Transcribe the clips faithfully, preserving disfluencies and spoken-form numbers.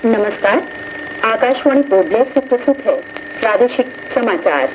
नमस्कार। आकाशवाणी पोर्टब्लेयर से प्रस्तुत है प्रादेशिक समाचार।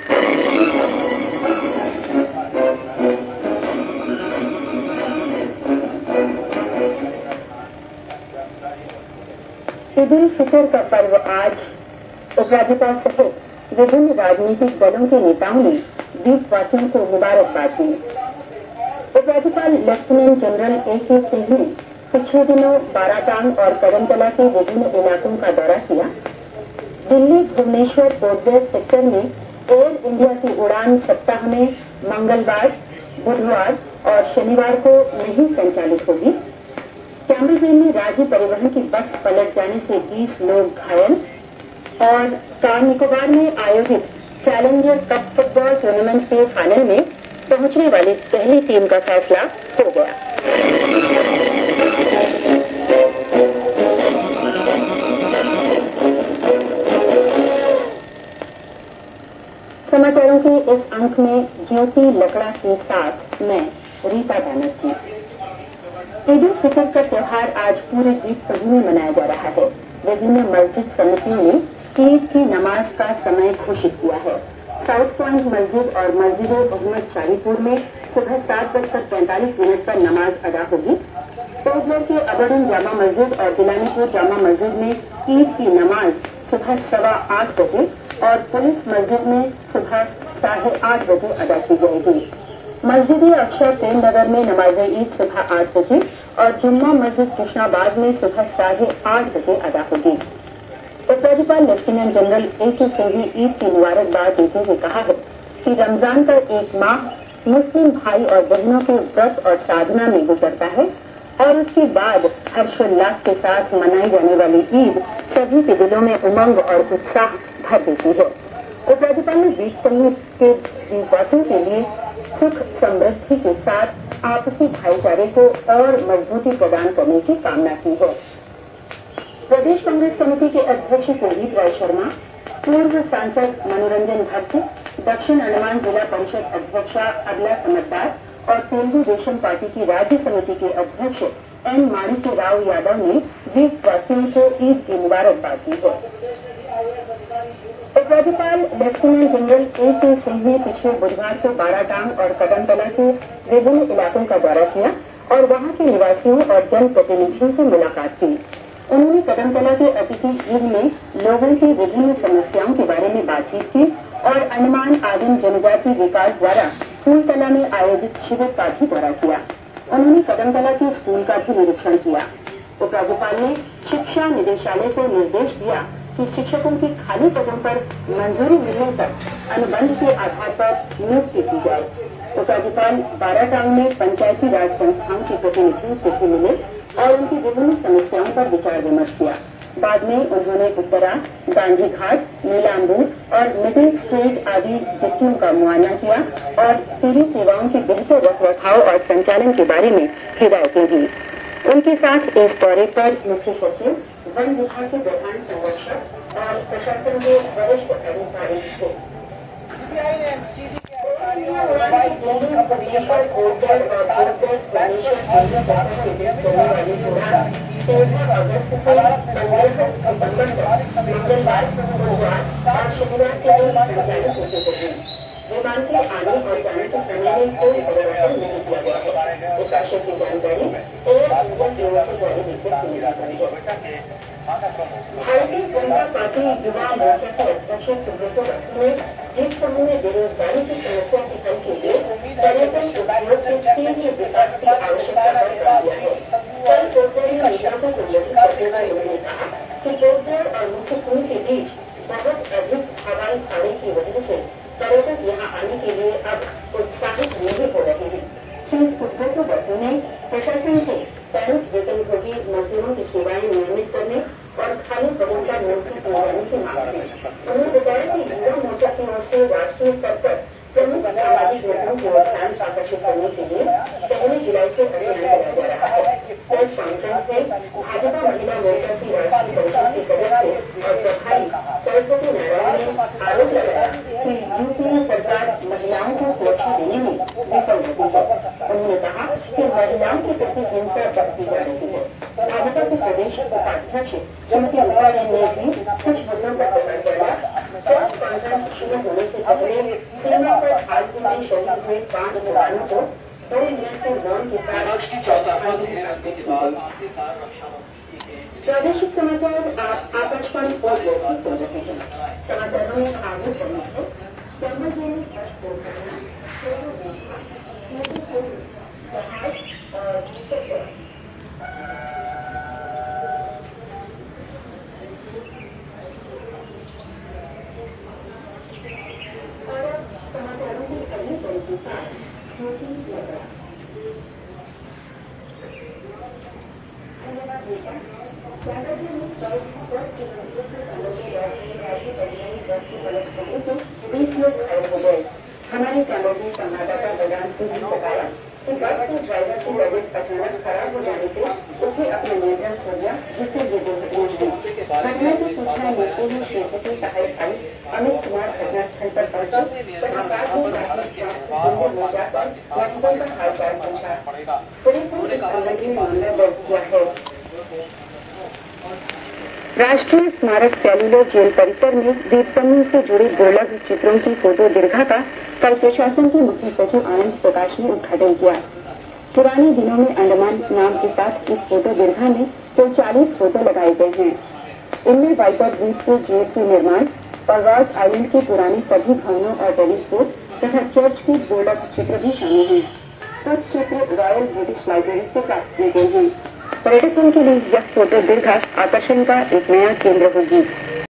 ईद उल फितर का पर्व आज उपराज्यपाल सहित विभिन्न राजनीतिक दलों के नेताओं ने देशवासियों को मुबारकबाद दी। उपराज्यपाल लेफ्टिनेंट जनरल ए के सिंह ने पिछले दिनों बाराटांग और कदमतला के विभिन्न इलाकों का दौरा किया। दिल्ली भुवनेश्वर पोर्टब्लेयर सेक्टर में एयर इंडिया की उड़ान सप्ताह में मंगलवार, बुधवार और शनिवार को नहीं संचालित होगी। कैम्बरवेल में राज्य परिवहन की बस पलट जाने से बीस लोग घायल और कार निकोबार में आयोजित चैलेंजर कप फुटबॉल टूर्नामेंट के फाइनल में पहुंचने वाली पहली टीम का फैसला हो गया। समाचारों के इस अंक में ज्योति लकड़ा के साथ मैं रीता बैनर्जी। ईद उल फितर का त्योहार आज पूरे देश भर में मनाया जा रहा है। विभिन्न मस्जिद समितियों ने ईद की नमाज का समय घोषित किया है। साउथ पॉइंट मस्जिद और मस्जिद अहमद शाहीपुर में सुबह सात बजकर पैंतालीस मिनट पर नमाज अदा होगी। पोर्टब्लेयर के अबरडीन जामा मस्जिद और दिलानीपुर जामा मस्जिद में ईद की नमाज सुबह सवा आठ बजे और पुलिस मस्जिद में सुबह साढ़े आठ बजे अदा की जाएगी। मस्जिद अक्षर प्रेमनगर में नमाज ईद सुबह आठ बजे और जुम्मा मस्जिद कृष्णाबाद में सुबह साढ़े आठ बजे अदा होगी। उपराज्यपाल लेफ्टिनेंट जनरल ए के सिंह ने ईद की मुबारकबाद देते हुए कहा है कि रमजान का एक माह मुस्लिम भाई और बहनों के व्रत और साधना में गुजरता है और उसके बाद हर्षोल्लास के साथ मनाई जाने वाली ईद सभी के दिलों में उमंग और उत्साह भर देती है। उपराज्यपाल ने देश समूह के देशवासियों के लिए सुख समृद्धि के साथ आपसी भाईचारे को और मजबूती प्रदान करने की कामना की है। प्रदेश कांग्रेस समिति के अध्यक्ष कुलदीप राय शर्मा, पूर्व सांसद मनोरंजन भट्ट, दक्षिण अंडमान जिला परिषद अध्यक्षा अबला समद्दार और तेलुगु देशम पार्टी की राज्य समिति के अध्यक्ष एन माणिक्य राव यादव ने देशवासियों को ईद की मुबारकबाद दी है। उपराज्यपाल लेफ्टिनेंट जनरल ए के सिंह ने पिछले बुधवार को बाराटांग और कदमतला के विभिन्न इलाकों का दौरा किया और वहां के निवासियों और जनप्रतिनिधियों से मुलाकात की। उन्होंने कदमतला के अतिथि गृह में लोगों की विभिन्न समस्याओं के बारे में बातचीत की और अंडमान आदिम जनजाति विकास द्वारा फूलतला में आयोजित शिविर का भी दौरा किया। उन्होंने कदमतला के स्कूल का भी निरीक्षण किया। उपराज्यपाल ने शिक्षा निदेशालय को निर्देश दिया कि शिक्षकों की खाली पदों पर मंजूरी मिलने तक अनुबंध के आधार पर नियुक्ति की जाए। उपराज्यपाल बाराटांग में पंचायती राज संस्थाओं के प्रतिनिधियों से भी मिले और उनकी विभिन्न समस्याओं पर विचार विमर्श किया। बाद में उन्होंने उत्तरा, गांधी घाट, नीलाम्बूर और मिडिल स्ट्रीट आदि बस्तियों का मुआयना किया और सीधी सेवाओं के बेहतर रखरखाव और संचालन के बारे में हिदायतें दी। उनके साथ इस दौरे पर मुख्य सचिव, वन विभाग के प्रधान संरक्षक और प्रशासन के वरिष्ठ अधिकारी थे। सीबीआई ने एमसीडी के अधिकारियों और मोबाइल फोन कंपनी पर पोर्टल और पोर्टल फाइनेंशियल सर्विस करने वाली उड़ान तेरह अगस्त से पंद्रह सितंबर तक मंगलवार, बुधवार और शनिवार के दिन संचालित होगी। विमान के आने और जाने के समय में कोई परिवर्तन नहीं किया गया है। इस आशय की जानकारी एयर इंडिया की ओर से जारी विज्ञप्ति में दी गई है। भारतीय जनता पार्टी युवा मोर्चा के अध्यक्ष सुब्रतो बसु ने देश समूह में बेरोजगारी की समस्या के हल के लिए पर्यटन उद्योग के तीव्र विकास की आवश्यकता पर बल दिया है। कल पोर्टब्लेयर में मीडिया को संबोधित करते हुए उन्होंने कहा कि पोर्टब्लेयर और मुख्य कुंभ के बीच बहुत अधिक हवाई खाड़ी की वजह से पर्यटक यहाँ आने के लिए अब उत्साहित नहीं हो रहे हैं। श्री सुब्रतो बसु ने प्रशासन से दैनिक वेतनभोगी मजदूरों की सेवाएं नियमित करने और खाली पदों का नियुक्ति किए जाने की मांग की। उन्होंने बताया कि युवा मोर्चा की ओर से राष्ट्रीय स्तर पर प्रमुख सामाजिक नेताओं के ध्यान आकर्षित करने के लिए पहली जुलाई से अभियान चलाया जा रहा है। प्रेस कॉन्फ्रेंस में भाजपा महिला मोर्चा की राष्ट्रीय परिषद के सदस्य और प्रभारी सरस्वती नारायण ने आरोप लगाया कि यूपीए सरकार महिलाओं को सुरक्षा देने में विफल रहती है। उन्होंने कहा कि महिलाओं के प्रति हिंसा बढ़ती जा रही है। भाजपा के प्रदेश उपाध्यक्ष श्रीमती रूपारेन ने भी कुछ मुद्दों पर ध्यान दिया। प्रेस कॉन्फ्रेंस शुरू होने से पहले सीमा पर हादसे में शहीद हुए पांच जवानों को बड़े नियंत्रण जोन के साथ प्रादेशिक समाचार आप आकाशवाणी सुन रहे हैं। समाचारों में आगे बढ़ने से चंबल में बस दुर्घटना और समाचारों की अगली कड़ी के साथ धन्यवाद बेटा। जागरपुर में सौ दस किलोमीटर से कलोनी राज्य राज्य परिवहन बस की पलट होने से बीस लोग घायल हो गए। हमारे कलोनी संवाददाता बलरामपुर ने बताया कि बस के ड्राइवर की लगेज अचानक खराब हो जाने से उसे अपना नियंत्रण खो गया, जिससे ये दुर्घटना हुई। घटना की सूचना मिलते ही क्षेत्र के सहायक आयुक्त अमित कुमार घटनास्थल पर पहुंचे, तथा बाद में हो जाकर मजदूर का हालचाल पूछा। पुलिस ने इस संबंध में मामला दर्ज किया है। राष्ट्रीय स्मारक सेलुलर जेल परिसर में दीपसमूह से जुड़े दुर्लभ चित्रों की फोटो दीर्घा का कल प्रशासन के मुख्य सचिव आनंद प्रकाश ने उद्घाटन किया। पुराने दिनों में अंडमान नाम के साथ इस फोटो दीर्घा में कुल चालीस फोटो लगाए गए हैं। इनमें वाइपर द्वीप के जेल के निर्माण और रॉस आइलैंड के पुराने सभी भवनों और टेलीस्कोप तथा चर्च के दुर्लभ चित्र भी शामिल हैं। कुछ चित्र रॉयल ब्रिटिश लाइब्रेरी से प्राप्त किए गए हैं। पर्यटकों के लिए यह फोटो दीर्घा आकर्षण का एक नया केंद्र होगी।